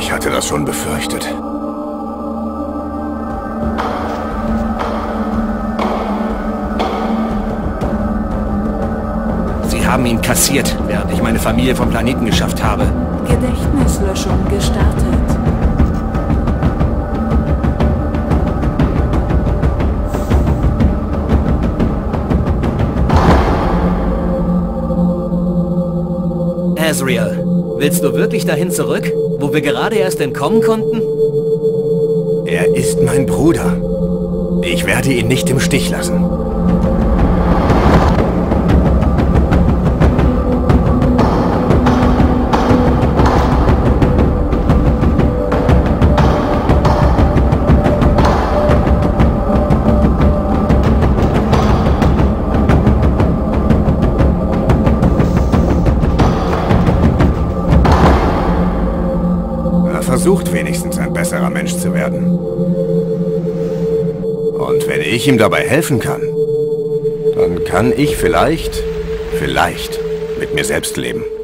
Ich hatte das schon befürchtet. Sie haben ihn kassiert, während ich meine Familie vom Planeten geschafft habe. Gedächtnislöschung gestartet. Azrael, willst du wirklich dahin zurück, wo wir gerade erst entkommen konnten? Er ist mein Bruder. Ich werde ihn nicht im Stich lassen. Versucht wenigstens ein besserer Mensch zu werden. Und wenn ich ihm dabei helfen kann, dann kann ich vielleicht mit mir selbst leben.